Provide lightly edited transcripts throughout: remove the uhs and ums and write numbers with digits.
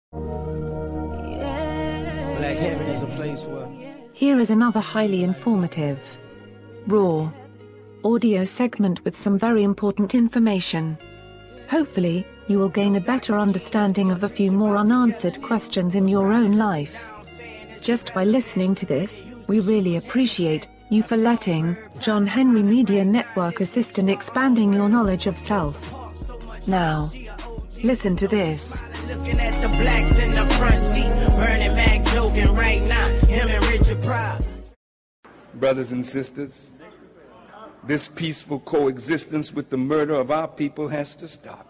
Black Heaven is a place where... Here is another highly informative, raw audio segment with some very important information. Hopefully, you will gain a better understanding of a few more unanswered questions in your own life. Just by listening to this, we really appreciate you for letting John Henry Media Network assist in expanding your knowledge of self. Now, listen to this. Looking at the blacks in the front seat, Bernie Mac joking right now, him and Richard Pryor. Brothers and sisters, this peaceful coexistence with the murder of our people has to stop.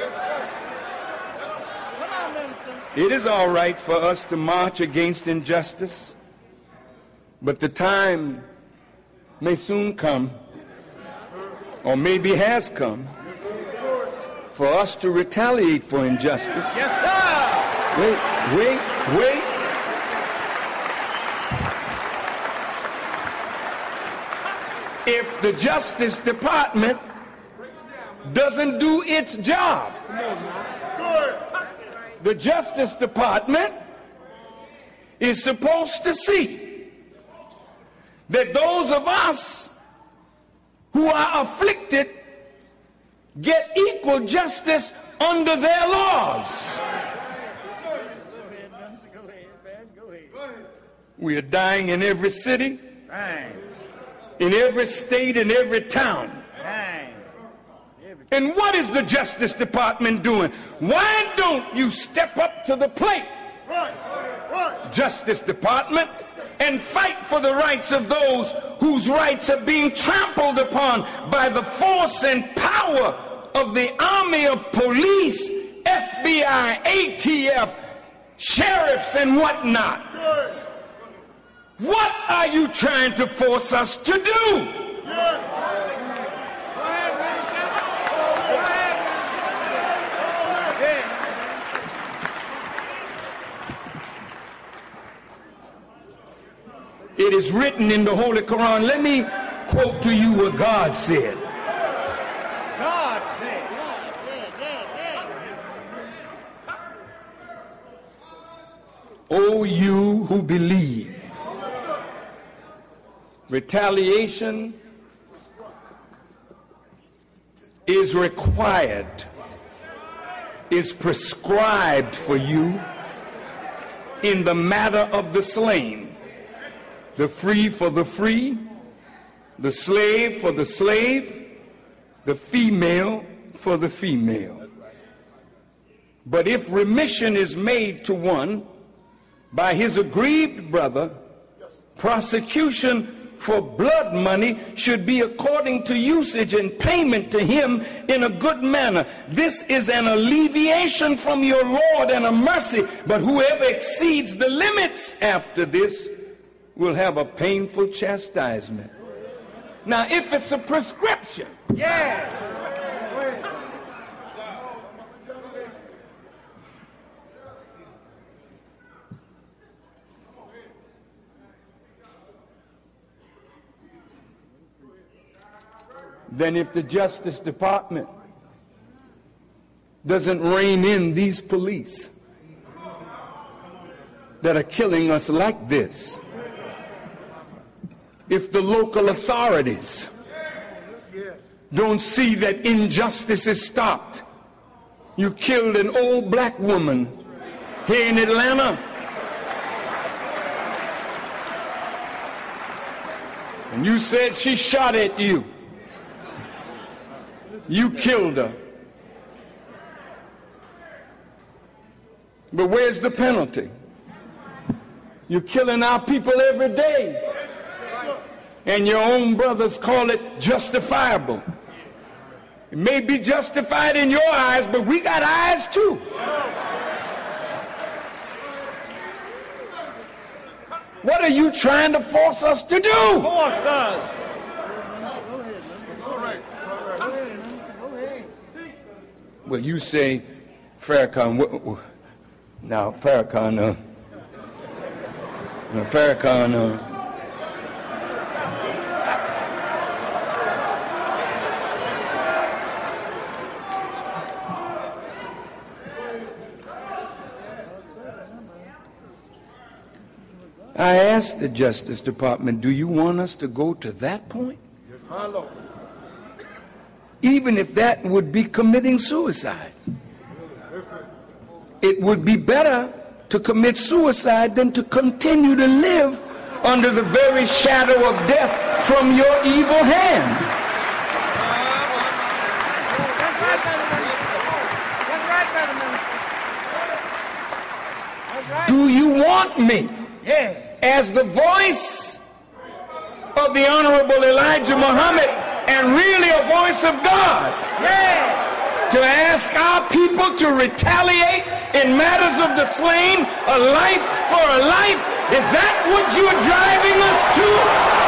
It is all right for us to march against injustice, but the time may soon come, or maybe has come, for us to retaliate for injustice. Yes, sir! Wait. If the Justice Department doesn't do its job, the Justice Department is supposed to see that those of us who are afflicted get equal justice under their laws. We are dying in every city, in every state, in every town. And what is the Justice Department doing? Why don't you step up to the plate, Justice Department, and fight for the rights of those whose rights are being trampled upon by the force and power of the army of police, FBI, ATF, sheriffs, and whatnot? What are you trying to force us to do? It is written in the Holy Quran. Let me quote to you what God said. God said. O you who believe, retaliation is required, is prescribed for you in the matter of the slain. The free for the free, the slave for the slave, the female for the female. But if remission is made to one by his aggrieved brother, prosecution for blood money should be according to usage and payment to him in a good manner. This is an alleviation from your Lord and a mercy, but whoever exceeds the limits after this will have a painful chastisement. Now, if it's a prescription, Yes! then if the Justice Department doesn't rein in these police that are killing us like this, if the local authorities don't see that injustice is stopped. You killed an old black woman here in Atlanta, and you said she shot at you. You killed her. But where's the penalty? You're killing our people every day. And your own brothers call it justifiable. It may be justified in your eyes, but we got eyes too. What are you trying to force us to do? Force us! Well, you say, Farrakhan, now Farrakhan, I asked the Justice Department, do you want us to go to that point? Yes, my Lord. Even if that would be committing suicide. It would be better to commit suicide than to continue to live under the very shadow of death from your evil hand. Do you want me, as the voice of the Honorable Elijah Muhammad and really a voice of God, to ask our people to retaliate in matters of the slain, a life for a life? Is that what you're driving us to?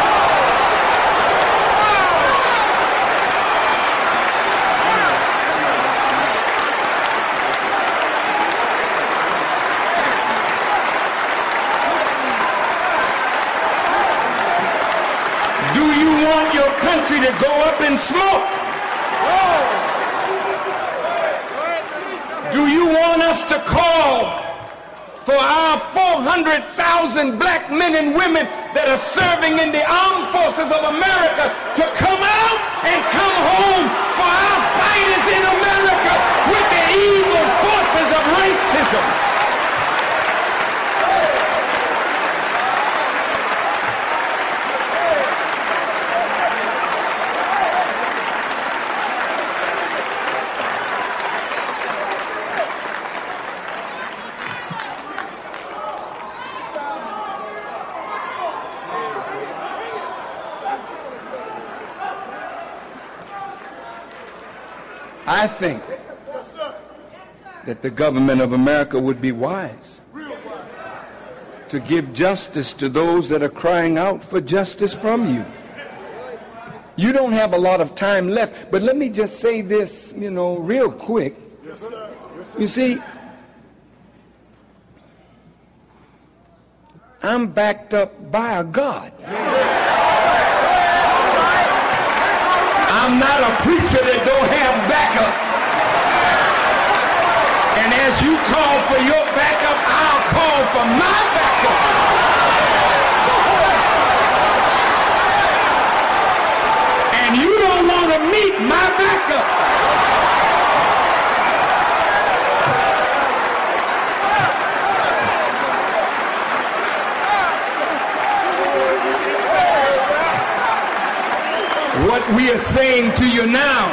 Do you want your country to go up in smoke? Do you want us to call for our 400,000 black men and women that are serving in the armed forces of America to come out and come home for our fighters in America with the evil forces of racism? I think that the government of America would be wise to give justice to those that are crying out for justice from you. You don't have a lot of time left, but let me just say this, real quick. You see, I'm backed up by a God. I'm not a preacher that don't have backup. And as you call for your backup, I'll call for my backup. And you don't want to meet my backup. What we are saying to you now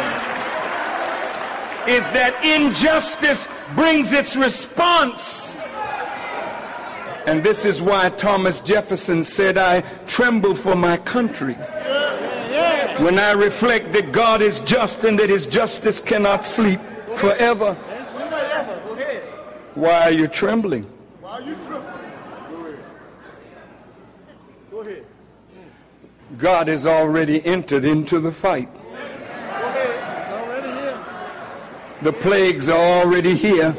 is that injustice brings its response. And this is why Thomas Jefferson said, I tremble for my country when I reflect that God is just and that his justice cannot sleep forever. Why are you trembling? Why are you trembling? Go ahead. God has already entered into the fight. The plagues are already here,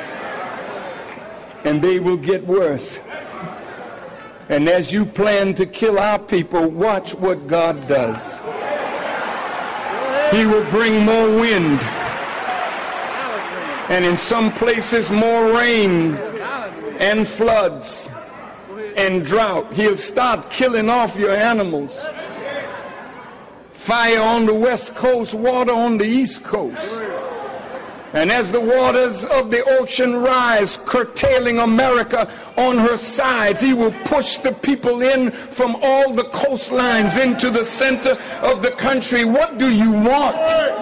and they will get worse. And as you plan to kill our people, watch what God does. He will bring more wind, and in some places more rain and floods and drought. He'll start killing off your animals. Fire on the west coast, water on the east coast. And as the waters of the ocean rise, curtailing America on her sides, he will push the people in from all the coastlines into the center of the country. What do you want?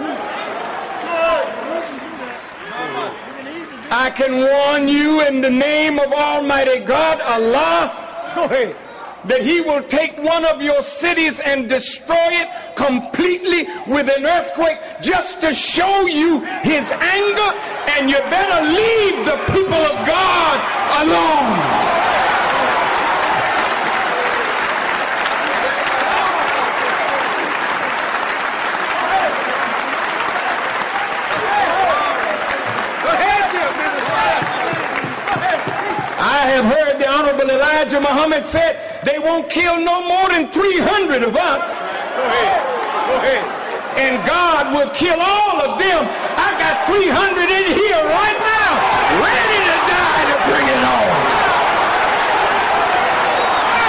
I can warn you in the name of Almighty God, Allah, that he will take one of your cities and destroy it completely with an earthquake just to show you his anger, and you better leave the people of God alone. I have heard the Honorable Elijah Muhammad said they won't kill no more than 300 of us. Go ahead. And God will kill all of them. I got 300 in here right now, ready to die to bring it on.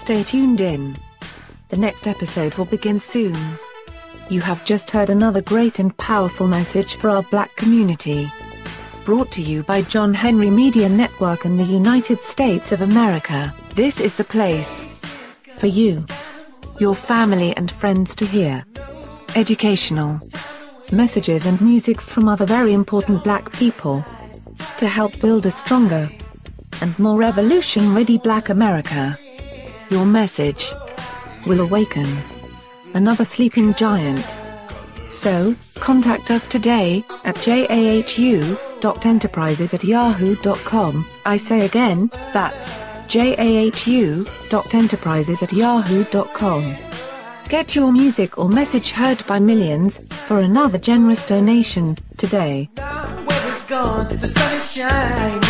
stay tuned in. The next episode will begin soon. You have just heard another great and powerful message for our black community. Brought to you by John Henry Media Network in the United States of America. This is the place for you, your family and friends to hear educational messages and music from other very important black people to help build a stronger and more revolution-ready black America. Your message will awaken another sleeping giant. So, contact us today at jahu.enterprises@yahoo.com. I say again, that's jahu.enterprises@yahoo.com. Get your music or message heard by millions for another generous donation today. Where it's gone, the sun is shining.